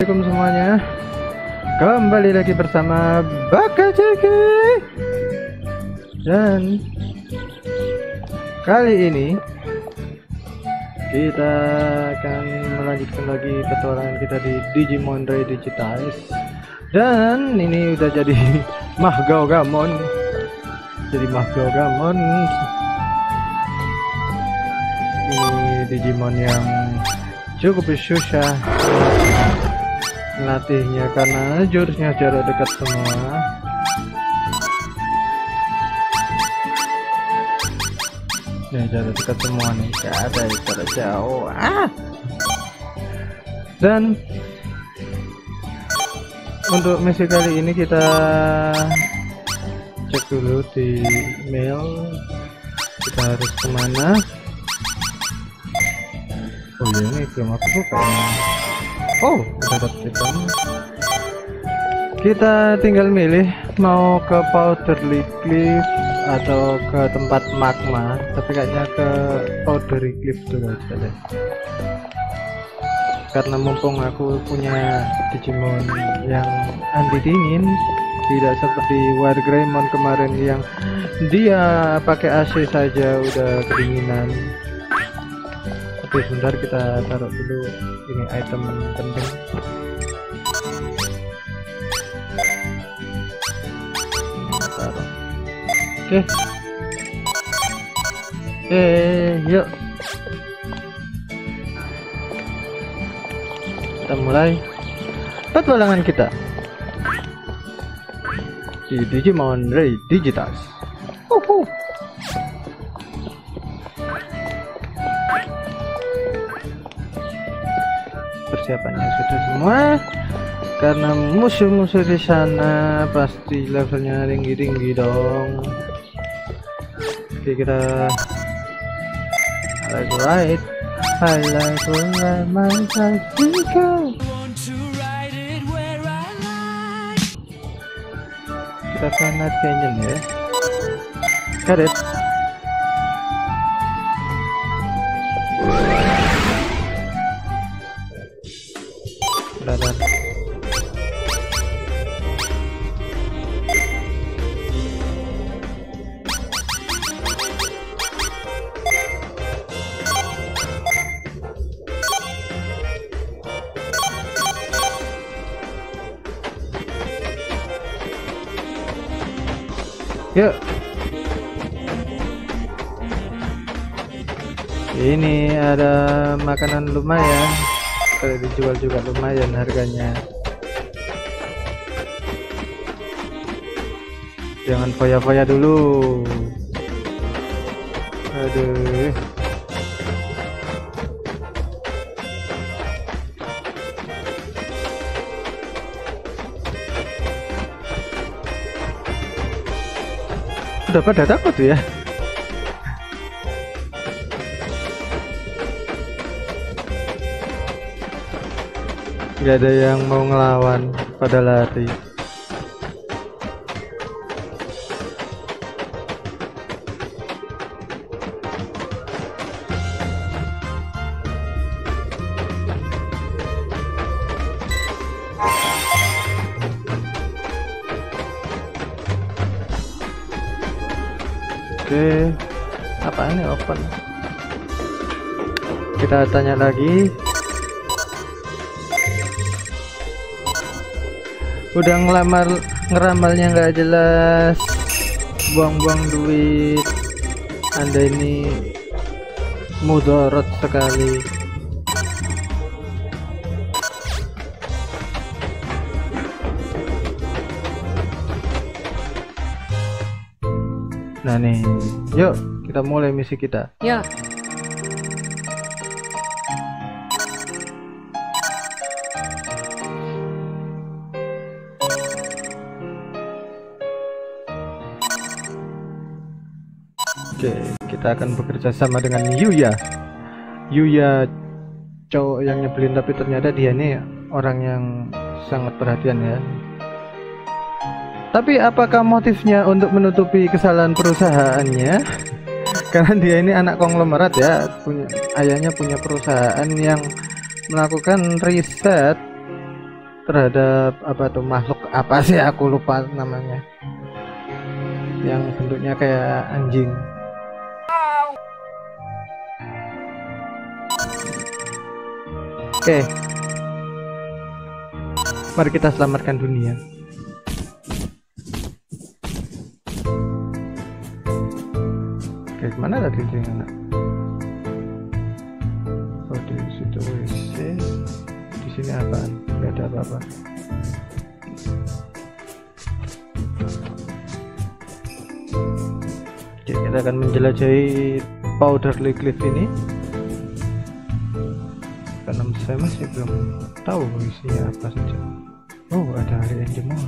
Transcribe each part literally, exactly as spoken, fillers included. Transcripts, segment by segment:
Assalamualaikum semuanya. Kembali lagi bersama Bakajiki. Dan kali ini kita akan melanjutkan lagi petualangan kita di Digimon Re-Digitize. Dan ini udah jadi Mahgaugamon. Jadi Mahgaugamon. Ini Digimon yang cukup susah melatihnya karena jurusnya jarak dekat semua. Nah, jarak dekat semua nih, gak ada jarak jauh. Ah! Dan untuk misi kali ini kita cek dulu di email kita harus kemana. Oh ya, ini belum aku buka. Oh, udah dapet item. Kita tinggal milih mau ke Powdery Cliff atau ke tempat magma, tapi kayaknya ke Powdery Cliff dulu aja deh. Karena mumpung aku punya Digimon yang anti dingin, tidak seperti Wargreymon kemarin yang dia pakai A C saja udah kedinginan. Oke, sebentar kita taruh dulu ini item penting. Taruh. Oke. Eh, yuk. Kita mulai petualangan kita di Digimon Re-Digitize. Uhuh. Persiapannya sudah semua karena musuh-musuh di sana pasti levelnya tinggi-tinggi dong. Oke, kita right, I like where my bicycle. Kita Planet Canyon ya. Got it. Dadah. Yuk. Ini ada makanan lumayan. Kalau dijual juga lumayan harganya. Jangan foya-foya dulu. Aduh. Udah pada takut ya. Gak ada yang mau ngelawan, pada lari. Oke, apa ini open? Kita tanya lagi. Udah ngelamar ngeramalnya nggak jelas, buang-buang duit. Anda ini mudarat sekali. Nah nih, yuk kita mulai misi kita. Ya. Oke, kita akan bekerja sama dengan Yuya. Yuya cowok yang nyebelin, tapi ternyata dia nih orang yang sangat perhatian ya. Tapi apakah motifnya untuk menutupi kesalahan perusahaannya? Karena dia ini anak konglomerat ya, punya ayahnya punya perusahaan yang melakukan riset terhadap apa tuh makhluk apa sih, aku lupa namanya, yang bentuknya kayak anjing. Oke, mari kita selamatkan dunia. Oke, kemana tadi dia anak? Oh, di situ W C. Di sini apaan? Gak ada apa-apa. Oke, kita akan menjelajahi Powderly Cliff ini. Karena saya masih belum tahu isinya apa saja. Oh, ada alien demon.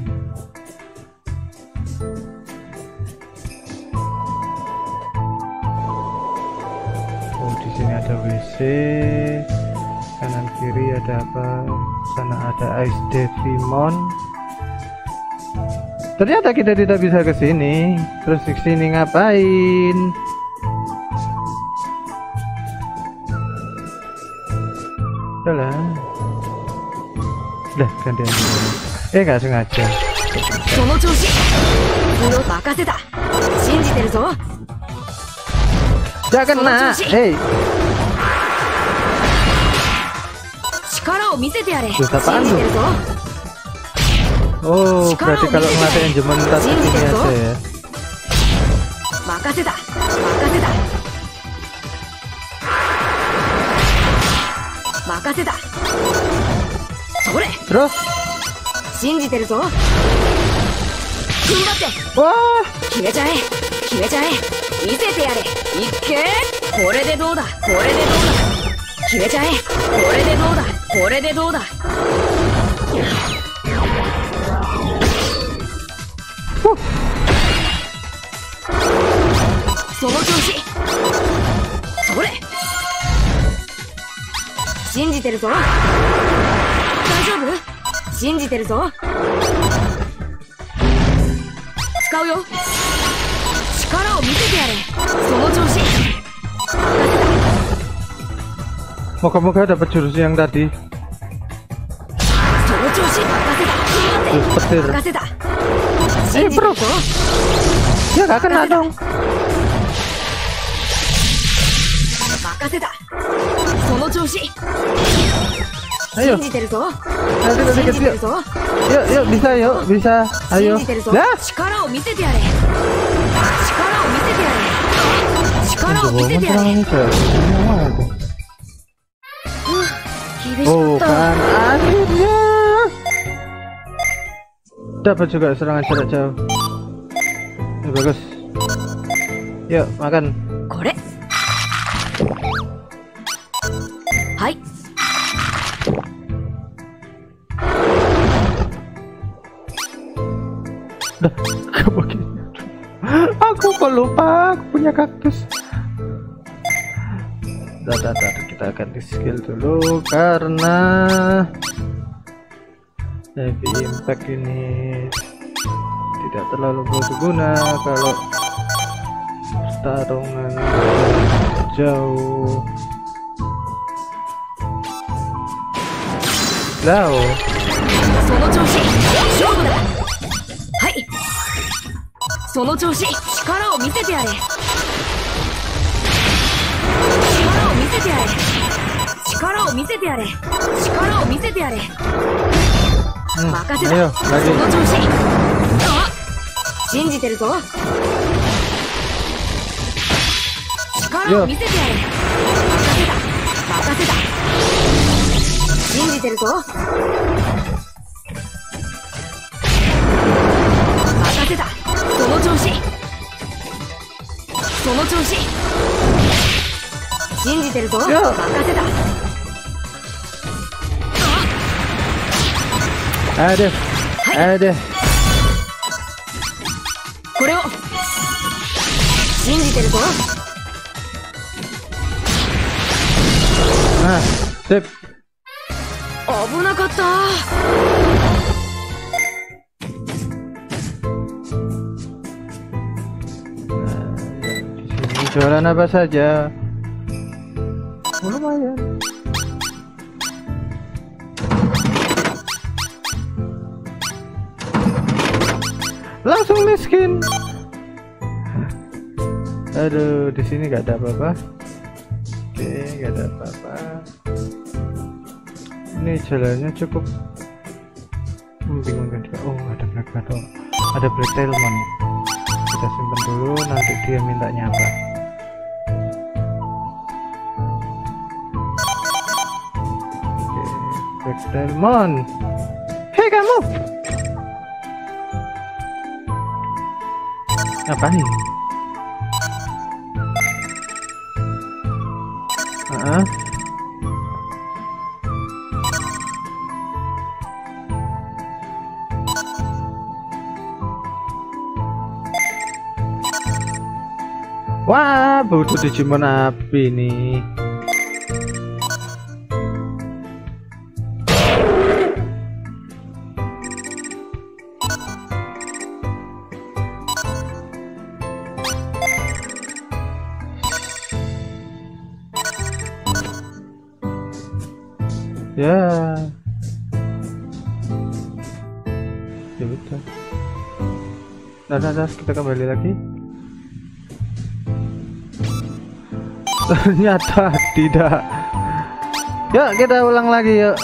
Oh, di sini ada W C. Kanan kiri ada apa? Sana ada Ice Devimon. Ternyata kita tidak bisa ke sini. Terus ke sini ngapain? Udah, udah gantian dulu. Eh, nggak sengaja. Jangan kena. Hei. Terus apaan tuh? Oh, berarti kalau ngelatiin jemen tadi ini aja ya. Terus? Wah. Moga-moga dapat jurus yang tadi. Jurus petir. Eh bro, ya gak kena dong. Ayo, nanti nanti kecil. Yuk, yuk bisa, yuk bisa. Ayo. Lah. Oh kan, akhirnya dapat juga serangan jarak jauh. Ya, bagus. Yuk makan. Kore. Hai. Dah, begini. Aku kok lupa aku punya kaktus. Datar, kita ganti skill dulu karena heavy impact ini tidak terlalu berguna kalau pertarungan jauh. Lao. Hai. その調子、力を見せてやれ。力を見せてやれ。力を見せてやれ。力を見せてやれ。任せた。その調子。あ、信じてるぞ。力を見せてやれ。任せた。任せた。信じてるぞ。任せた。その調子。その調子。信じてるぞ。任せた。Ada, ada. これを信じてるぞ。あ、sip。危なかった。Jualan apa saja? Oh, lumayan. langsung miskin. Aduh, di sini nggak ada apa-apa. Oke, nggak ada apa-apa. Ini jalannya cukup membingungkan juga. Oh, ada black battle, ada black tailman. Kita simpan dulu, nanti dia mintanya apa. Oke, black tailman. Hei kamu, ngapain? Uh-uh. Wah, butuh Digimon api nih. Ya, ya betul. Nah, nah, nah, kita kembali lagi. Ternyata tidak. Yuk kita ulang lagi yuk.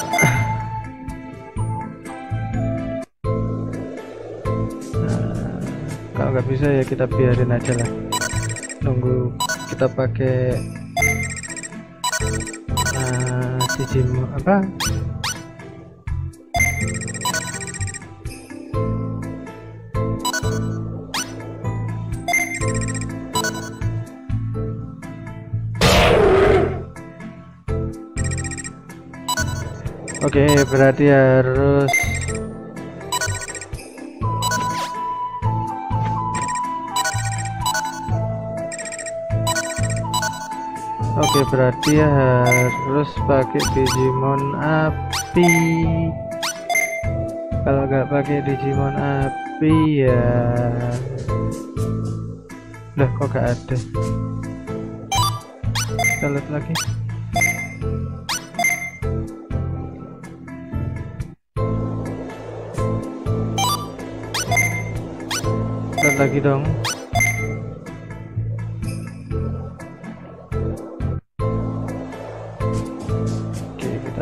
Nah, kalau nggak bisa ya kita biarin aja lah. Nunggu kita pakai uh, Digimon apa? Oke, berarti harus Oke, berarti harus pakai Digimon api. Kalau nggak pakai Digimon api ya, udah kok gak ada. Kita lihat lagi. Lihat lagi dong. Oke, kita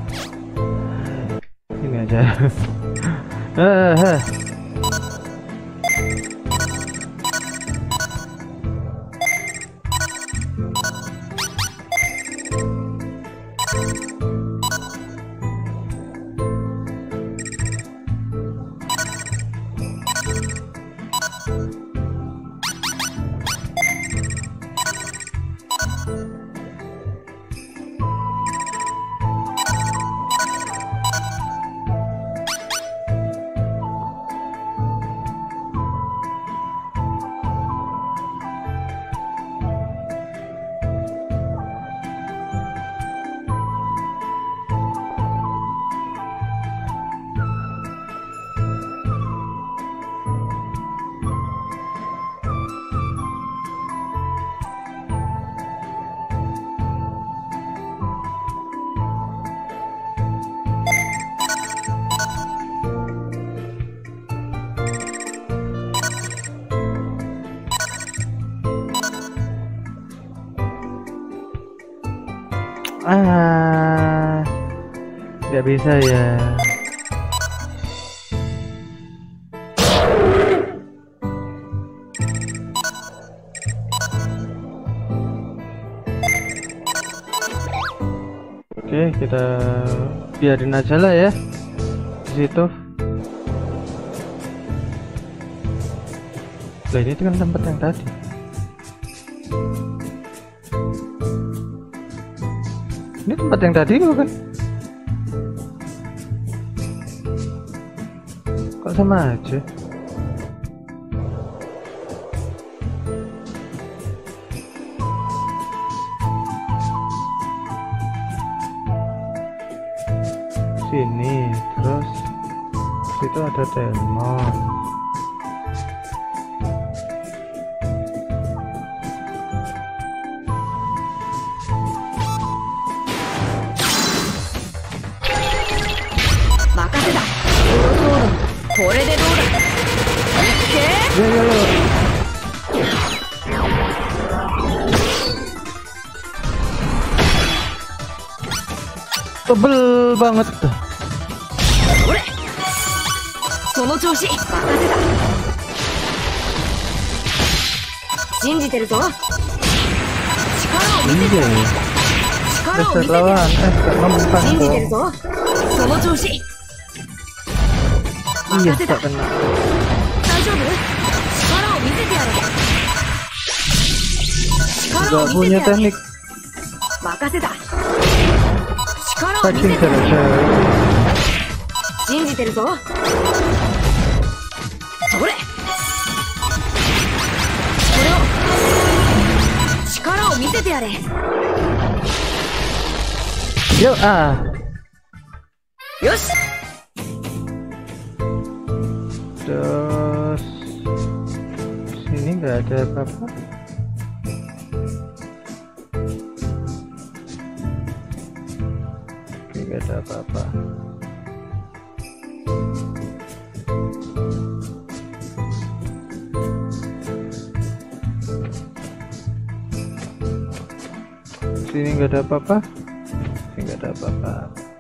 ini aja. Ah, nggak bisa ya. Oke, kita biarin aja lah ya di situ. Lah ini kan tempat yang tadi. Ini tempat yang tadi bukan? Kok sama aja? Sini, terus situ ada Telmon. Makasih dah. これでどうだ。 Ya ya lo. Tebel banget. その調子、任せた。信じてるぞ。力を見せてやれ。力を見せてやれ。信じてるぞ。その調子。任せた。大丈夫？力を見せてやれ。力を見せてやれ。任せた。力を見せてやれ。信じてるぞ。それ。これを力を見せてやれ。 よあ。 よし。 Terus sini nggak ada apa-apa. Oke, nggak ada apa-apa. Sini nggak ada apa-apa. Sini nggak ada apa-apa.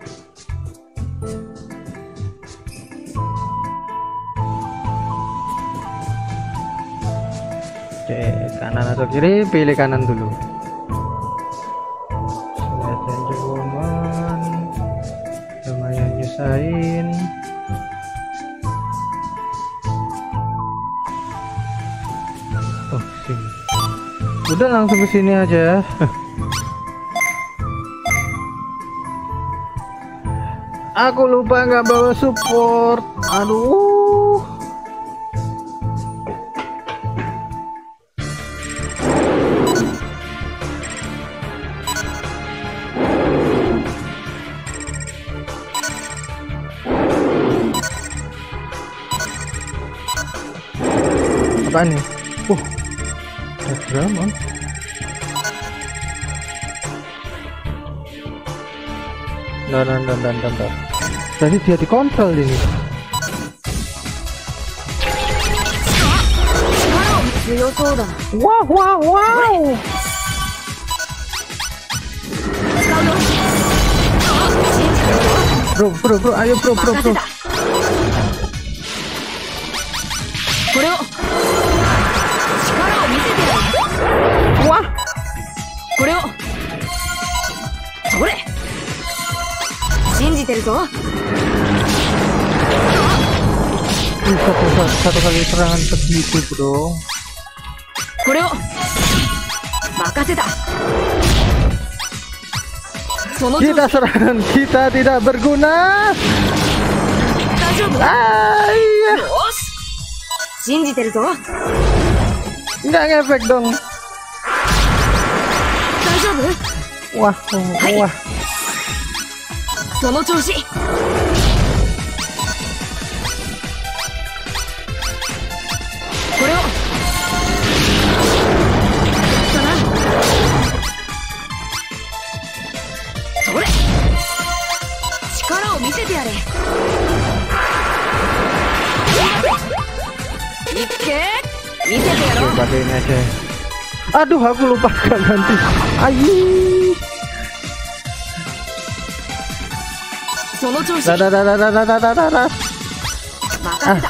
Oke, kanan atau kiri? Pilih kanan dulu. Selatan Woman lumayan nyusahin. Oh, sini. Udah langsung ke sini aja. Aku lupa nggak bawa support. Aduh. Apa nih? Uh, ada drama. Dan dan dan dan dan dan. Tadi dia dikontrol ini. Wow wow wow. Bro bro bro, ayo bro bro bro. Wah. Satu, satu kali serangan segitu bro. Kita serangan kita tidak berguna. Ayah. Nggak ngefek dong. Wah, wah. その調子。これを。だな。それ。力を見せてやれ。いっけ。見せてやろう。Pakai ini aja. Aduh, aku lupa ganti. Ayi. Da da da da da da da da da. Ah.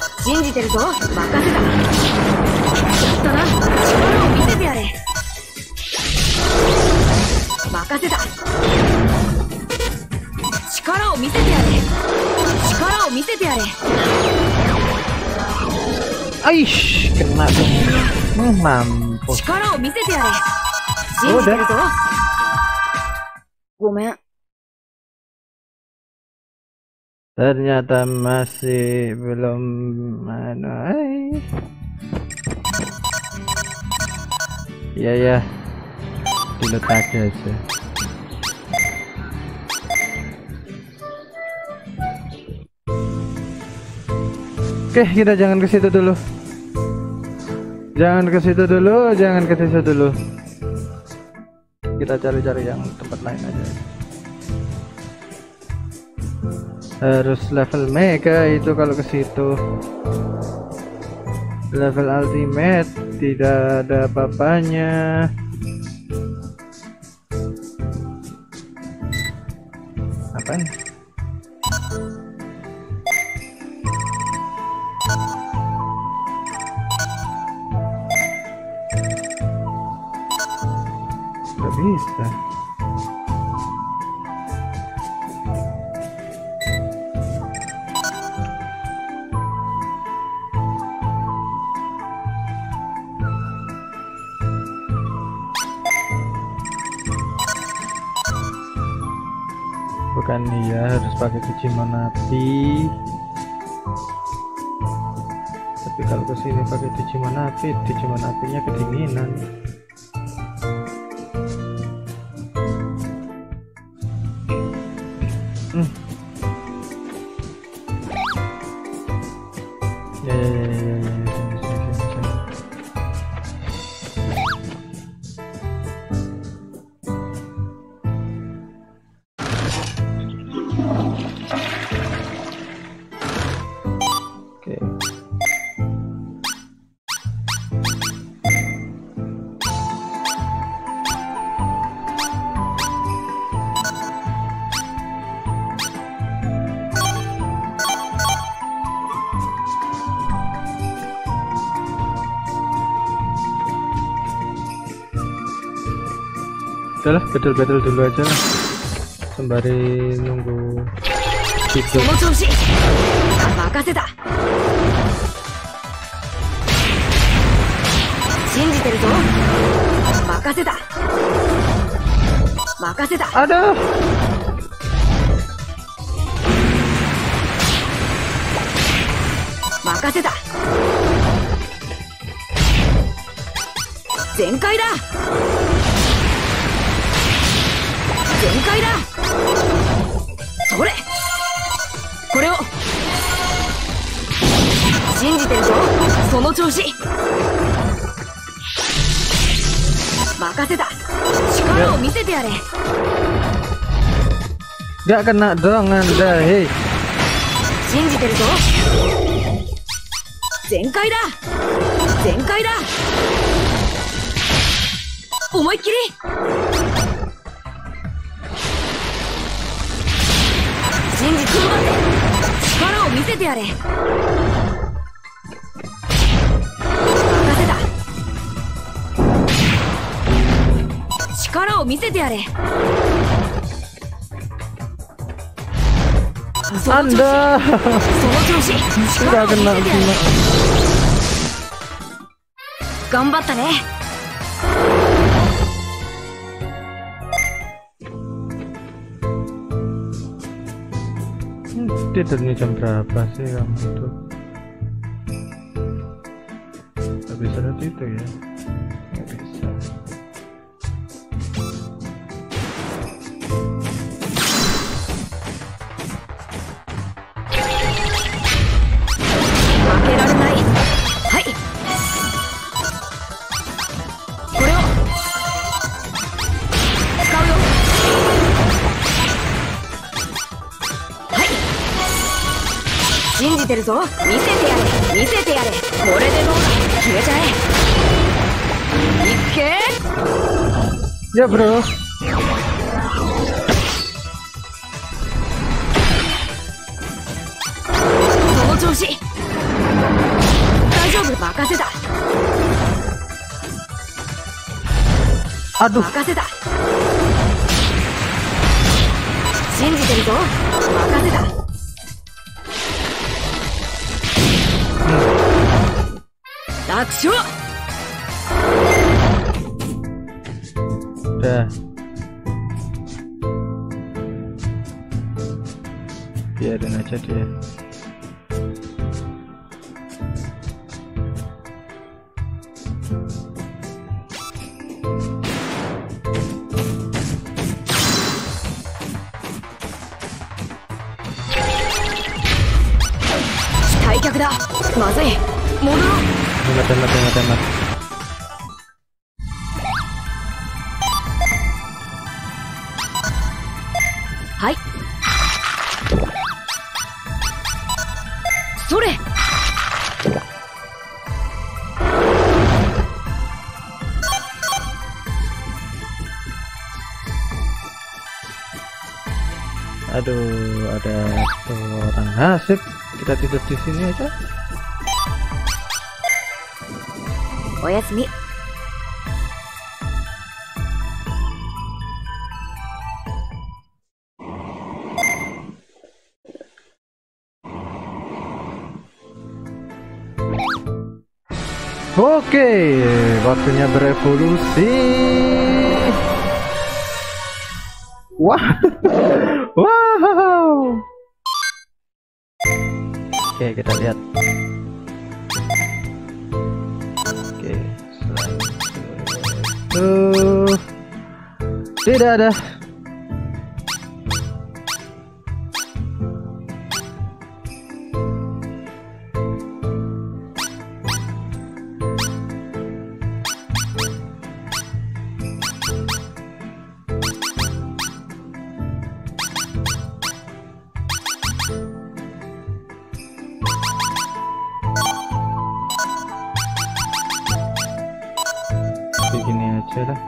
Aish, kena dong. Hmm, mampus. Udah. Ternyata masih belum mana. Ya ya, diletak aja. Oke, kita jangan ke situ dulu. Jangan ke situ dulu, jangan ke situ dulu. Kita cari-cari yang tempat lain aja. Harus level mega itu kalau ke situ. level ultimate tidak ada apa-apanya. Apaan? Gak bisa. Bukan, iya harus pakai Digimon api. Tapi kalau kesini pakai Digimon api, Digimon apinya kedinginan. Hmm. Ya ya ya ya ya, ya. Sini, sini, sini, sini. Oke. Udahlah, battle-battle dulu aja lah. Sembari nunggu tidur. その調子任せた信じてるぞ任せた任せた Aduh. 任せた全開だ全開だそれこれを信じてるぞその調子任せた力を見せてやれ Gak kena dong Anda, hei. 信じてるぞ全開だ全開だ思いっきり信じ踏ん張って力を見せてやれ任せた力を見せてやれその調子 Anda. その調子 Gak 力を見せて kena やれ kena. 頑張ったね Hmm, tidurnya jam berapa sih kamu tuh? Gak bisa lihat itu ya? Gak bisa. Makerare hai. Kore wo tsukau yo. Hai. Shinjiteru zo. Misete yare. Misete yare. Kore de dou da. Kime chae. Ikke. Ya bro. その調子大丈夫任せた Aduh. 任せた信じてるぞ任せた 楽勝 Udah. Biarin aja dia. Taikyaku da. Mazui. Modoro. Hemat, hemat, hemat, hemat. Hai. Sore. Aduh, ada orang nasib. Kita tidur di sini aja. Oyasumi. Oke, waktunya berevolusi. Wah, wow. Oke, kita lihat. Oke, selanjutnya tidak ada. Begini aja lah.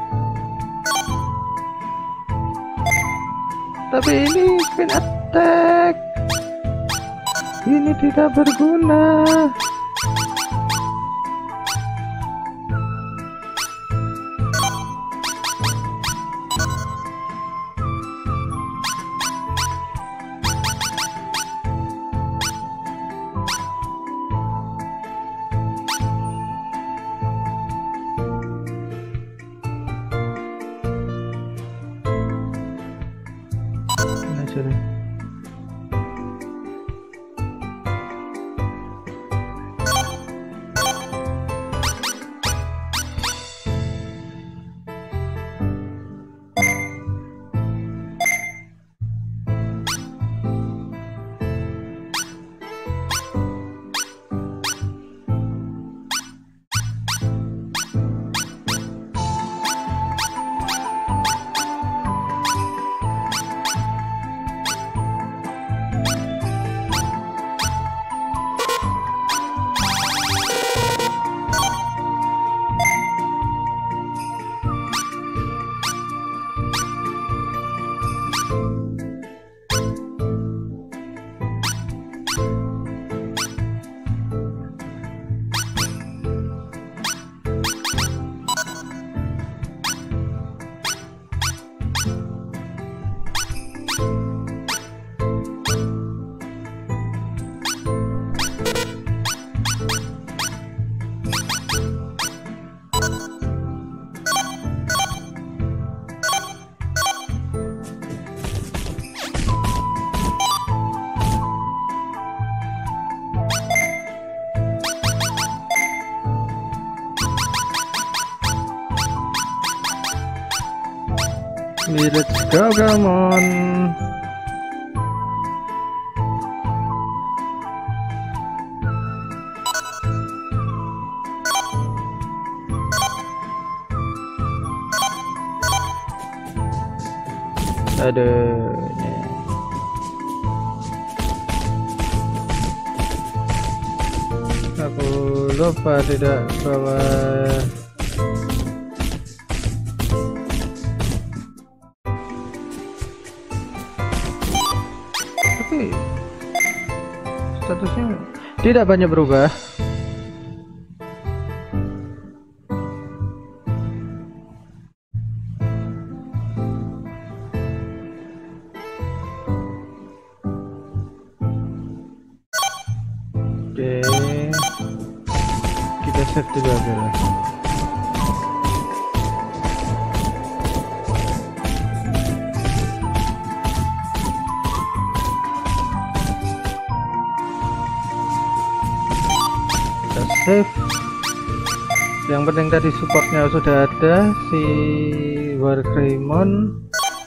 Tapi ini spin attack. Ini tidak berguna. Ini let's go, come on. Aduh, ini. Aku lupa tidak bawa. Tapi statusnya tidak banyak berubah. Oke, kita save dulu aja lah. Save. Yang penting tadi supportnya sudah ada si Wargreymon.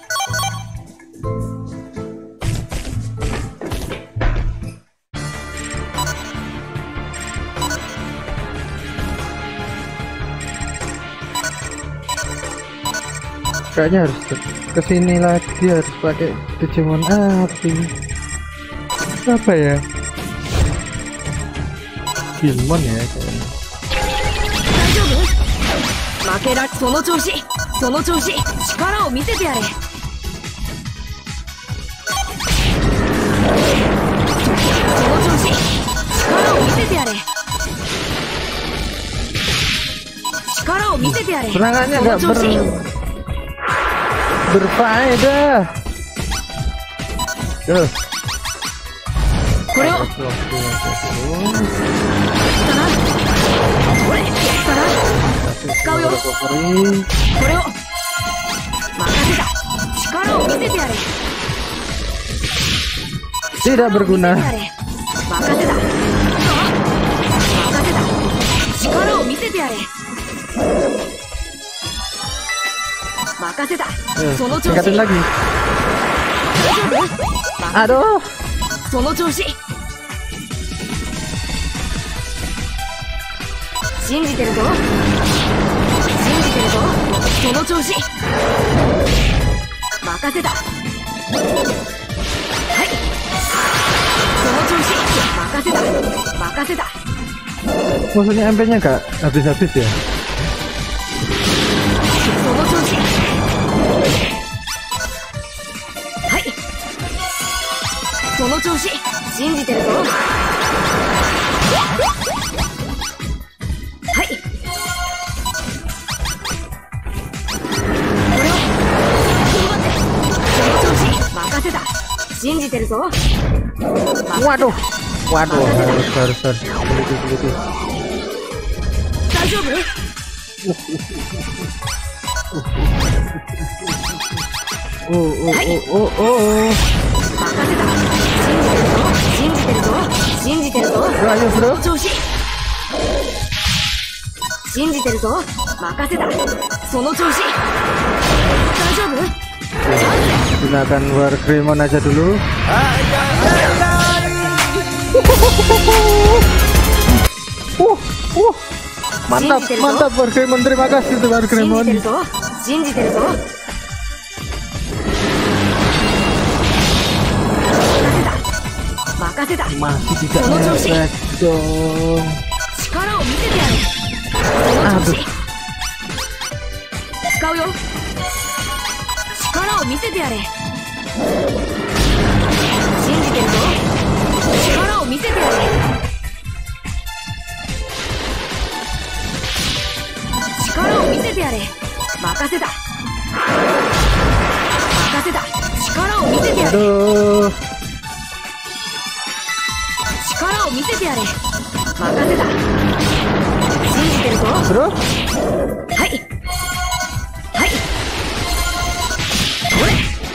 Kayaknya harus kesini lagi, harus pakai Digimon api. Apa ya? Digimon ya kayaknya. 負けらその調子その調子力を見せてやれてやれ。力を見せてやれ。 Serangannya その nggak 調 ber 子。 berfaedah. Terus これを。 waktu やったな。これ、やったな。 使うよ。 recovery. これを。任せた。力を見せてやれ。 Tidak berguna. 任せた。任せた。力を見せてやれ。任せた。 Eh, その調子。 tingkatin lagi. 大丈夫？ Aduh. その調子。信じてるぞ。信じてるぞ。その調子。任せた。はい。その調子。任せた。任せた。 Maksudnya M P-nya nggak habis-habis ya? その調子。はい。その調子。信じてるぞ。はい。これを。頑張って。その調子。任せた。信じてるぞ。 Waduh. Waduh, harus harus harus. Begitu begitu. 大丈夫？ Oh oh oh oh oh. 任せた。信じてるぞ。信じてるぞ。信じてるぞ。 Ayo そ bro. の調子。信じてるぞ。任せた。その調子。大丈夫？ Gunakan Wargreymon aja dulu. Uh, uh. Mantap, mantap Wargreymon. Terima kasih tuh 信じ Wargreymon. てるぞ。信じてるぞ。任せた。 Masih tidak Sono Joshi. efek dong. 力を見せてやれ。その調子。使うよ。力を見せてやれ。信じてるぞ。力を見せてやれ。力を見せてやれ。任せた。任せた。力を見せてやれ。 Aduh. 力を見せてやれ。任せた。信じてるぞ。 Bro, はい。はい。これ。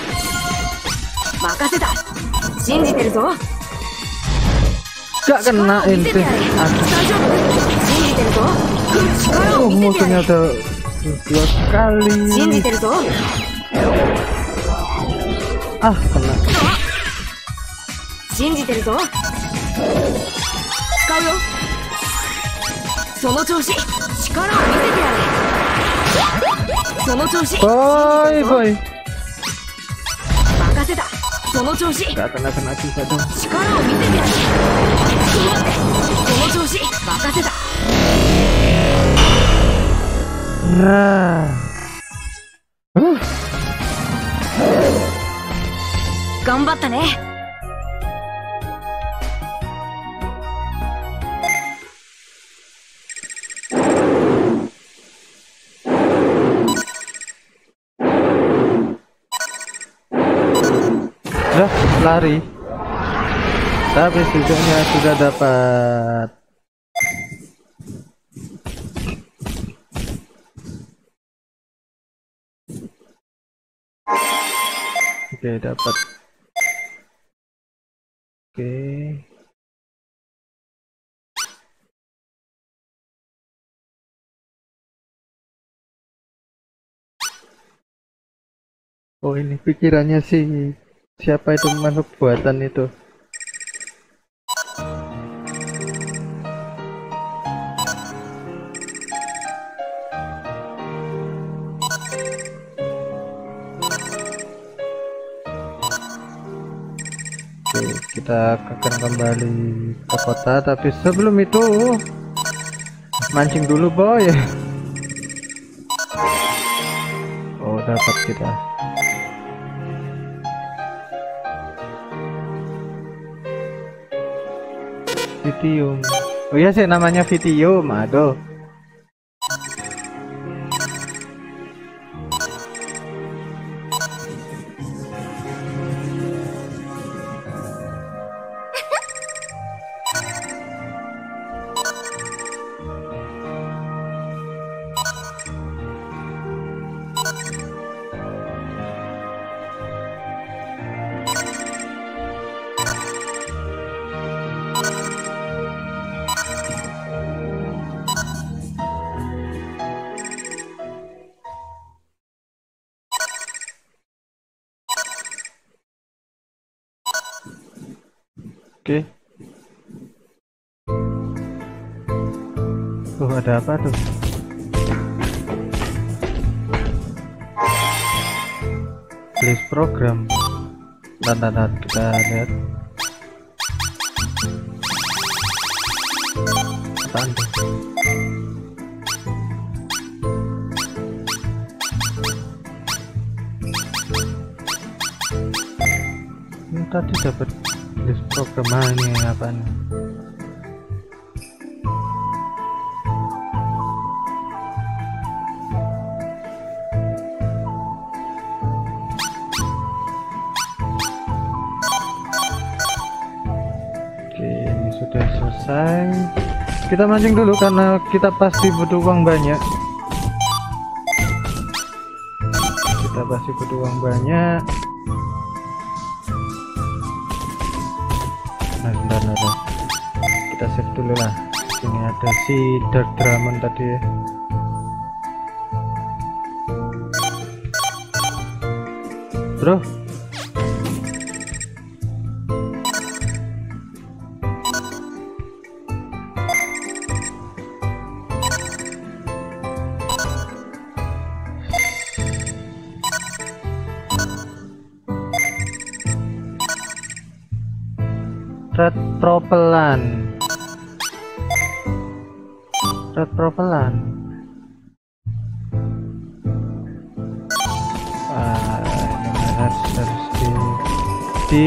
任せた。信じてるぞ。 gak 力 kena を見せて ente. やれ。 Aduh. 大丈夫？信じてるぞ。力 Oh, を見せて musuhnya やれ。 udah dua kali. 信じてるぞ。 Ah, kena. 信じてるぞ。使うよ。その調子。力を見せてやれ。その調子。 Boy, boy. 任せた。その調子。 Gak kena kena juga dong. 力を見せてやる。待って。その調子。任せた。 Nah. Uh. 頑張ったね。 Udah lari. Tapi setidaknya sudah dapat. Oke, dapat. Oke. Oh, ini pikirannya sih. Siapa itu makhluk buatan itu? Oke, kita akan kembali ke kota, tapi sebelum itu mancing dulu, boy. Oh, dapat kita. Lithium. Oh iya sih namanya video, aduh. Oke. Tuh ada apa tuh? List program. Dan dan kita lihat. Apaan tuh? Ini tadi dapat list program ini apa nih? Oke, ini sudah selesai. Kita mancing dulu karena kita pasti butuh uang banyak. Kita pasti butuh uang banyak. Nah, bentar, bentar. Kita save dulu lah. Sini ada si Dark Dramon tadi ya. Bro. Red propelan. Red propelan. Ah, ini harus harus di di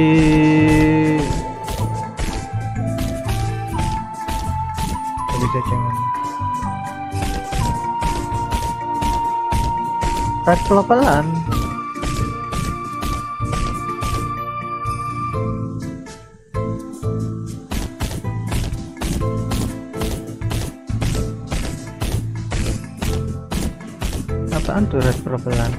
bisa jangan. Red propelan. Apaan tuh red propelan?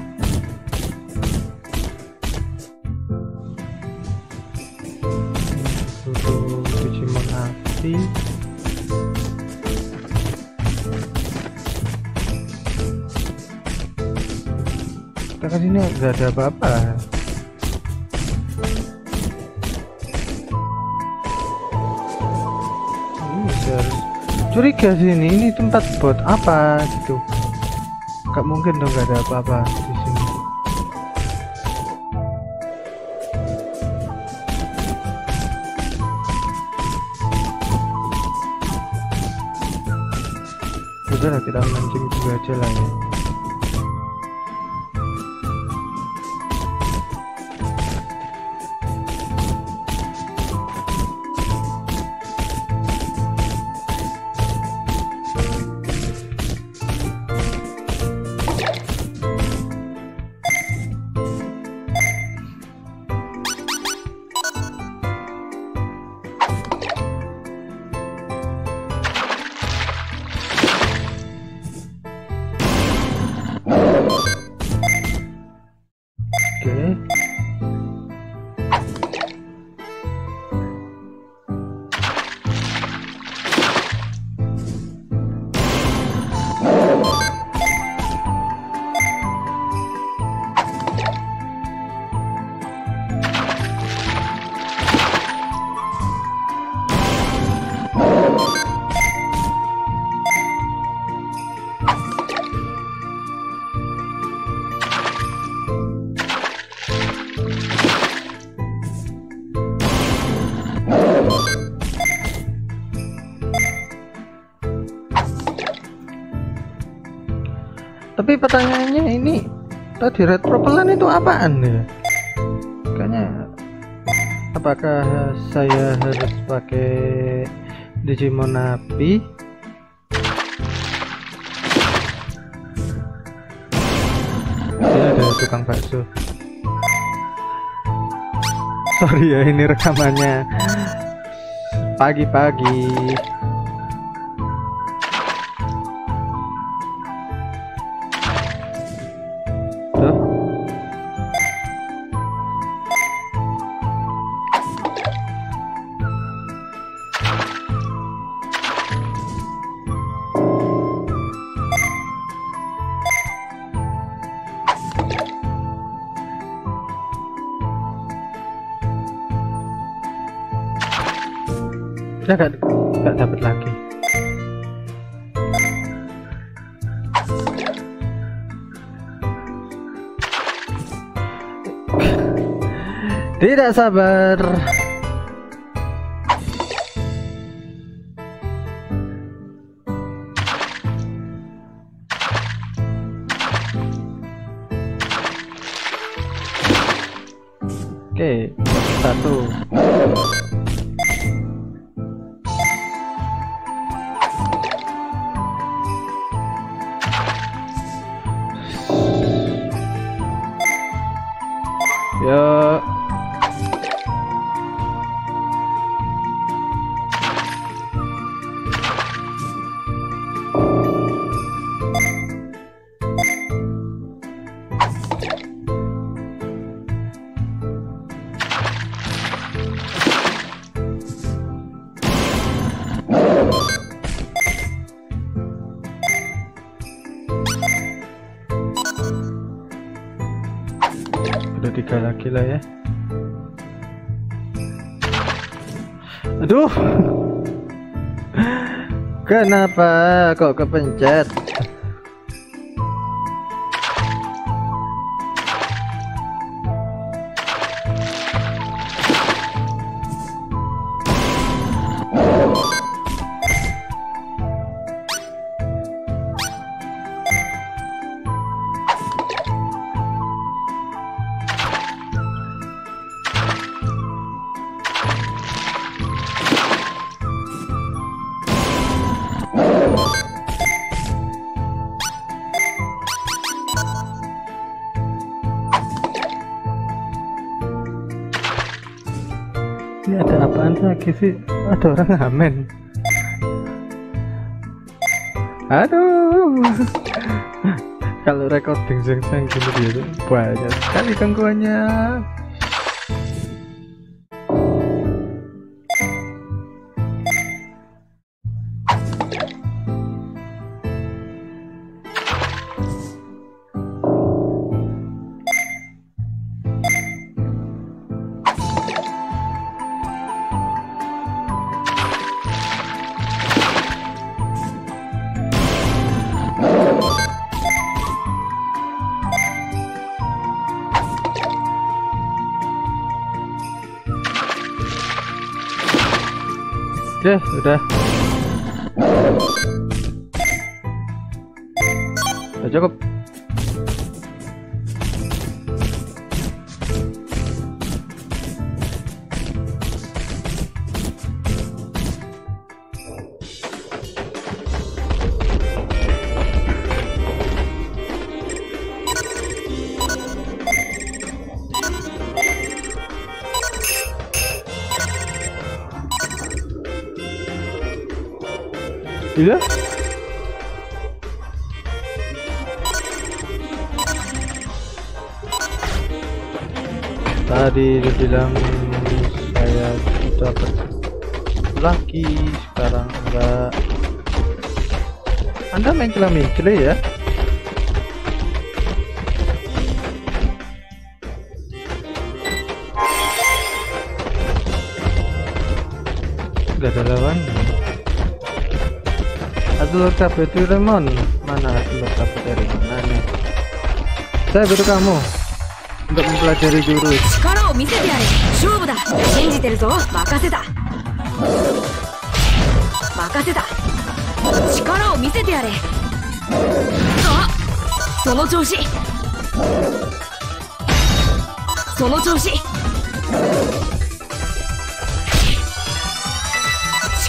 Butuh Digimon api. Kita ke sini nggak ada apa-apa. Ini harus curiga sini. Ini tempat buat apa gitu? Gak mungkin dong gak ada apa-apa di sini. Udah lah, kita mancing dulu aja lah ya. Tapi pertanyaannya ini tadi red propelan itu apaan ya? Kayaknya apakah saya harus pakai Digimon api. Dia ada tukang bakso. Sorry ya, ini rekamannya pagi-pagi. Tuh. Saya gak, gak dapat lagi. Tidak sabar. Oke, satu. Ya. Udah tiga lagi lah ya. Aduh. Kenapa kok kepencet? Ini ada apaan lagi sih? Ada orang ngamen. Aduh. Kalau recording seng-seng gini dia banyak sekali gangguannya. Oke, udah. Udah cukup. Iya. Tadi dibilang saya dapat lagi, sekarang enggak. Anda main celah-mencele ya? Enggak ada lawan. Adulur Cafe Doraemon, mana Adulur Cafe Doraemon? Mana? Saya butuh kamu untuk mempelajari jurus.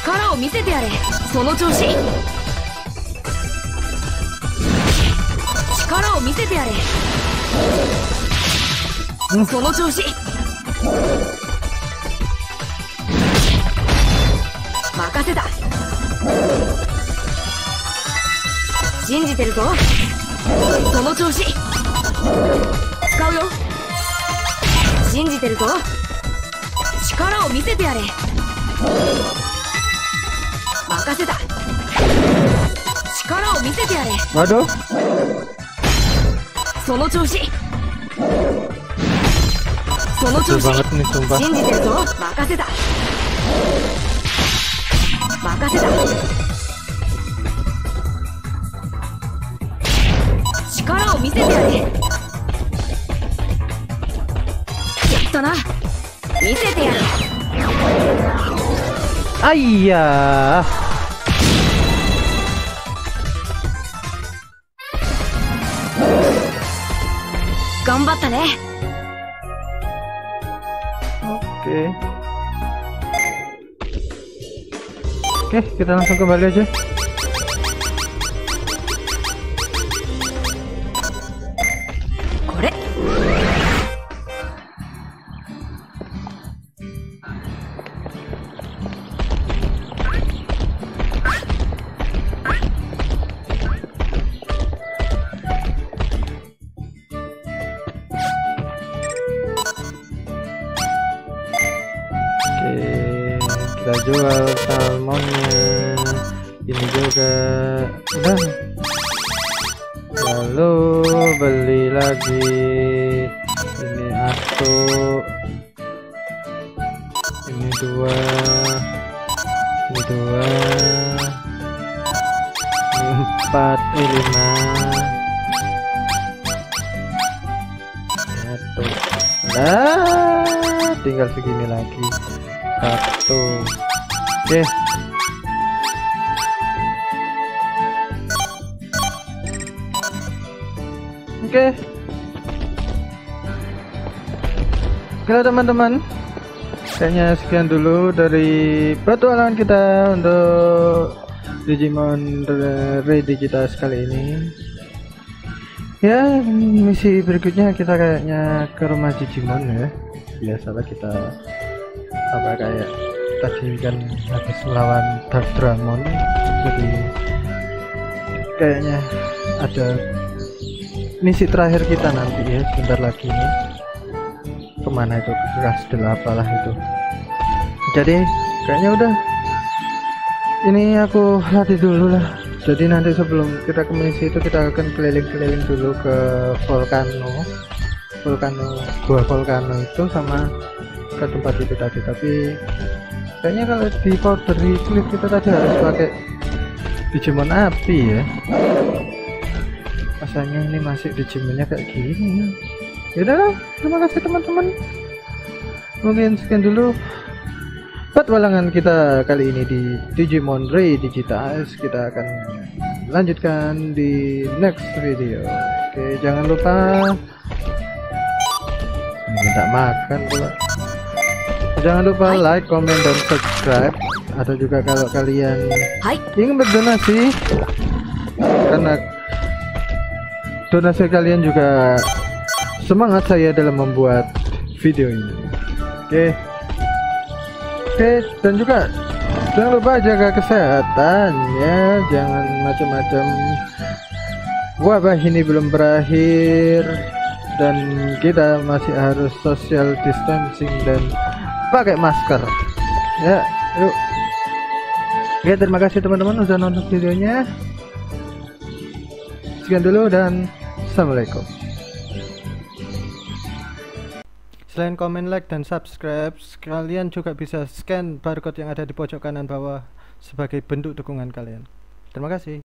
力を見せてやれ。その調子。力を見せてやれ。その調子。任せた。信じてるぞ。その調子。使うよ。信じてるぞ。力を見せてやれ。任せた。力を見せてやれ。 Waduh. その調子。その調子。 banget nih sumpah. 信じてるぞ。任せた。任せた。力を見せてやれ。やったな。見せてやる。 Ayah. 頑張ったね。 Oke. Oke, kita langsung kembali aja. Kore. Kita jual salmonnya, ini juga udah. Lalu beli lagi ini satu, ini dua, ini dua, ini empat, eh lima, satu. Nah, tinggal segini lagi. Satu. Oke. Oke. Oke teman-teman, kayaknya sekian dulu dari petualangan kita untuk Digimon Re-Digitas kali ini. Ya, misi berikutnya kita kayaknya ke rumah Digimon ya. Biasalah kita apa kayak tadi kan habis melawan Dark Dramon, jadi kayaknya ada misi terakhir kita nanti ya, sebentar lagi nih. Kemana itu, ke Kastil apalah itu. Jadi kayaknya udah, ini aku latih dulu lah. Jadi nanti sebelum kita ke misi itu kita akan keliling-keliling dulu ke Volcano Volcano Gua Volcano itu sama ke tempat itu tadi. Tapi kayaknya kalau di powder clip kita tadi harus pakai Digimon api ya. Rasanya ini masih Digimonnya kayak gini. Yaudah, terima kasih teman-teman. Mungkin sekian dulu petualangan kita kali ini di Digimon Re-Digitas. Kita akan lanjutkan di next video. Oke, jangan lupa minta makan pula. Jangan lupa like, comment, dan subscribe. Atau juga kalau kalian ingin berdonasi, karena donasi kalian juga semangat saya dalam membuat video ini. Oke. Oke, dan juga jangan lupa jaga kesehatan ya, jangan macam-macam. Wabah ini belum berakhir dan kita masih harus social distancing dan pakai masker ya. Yuk. Oke, terima kasih teman-teman udah nonton videonya. Sekian dulu dan assalamualaikum. Selain komen, like, dan subscribe, kalian juga bisa scan barcode yang ada di pojok kanan bawah sebagai bentuk dukungan kalian. Terima kasih.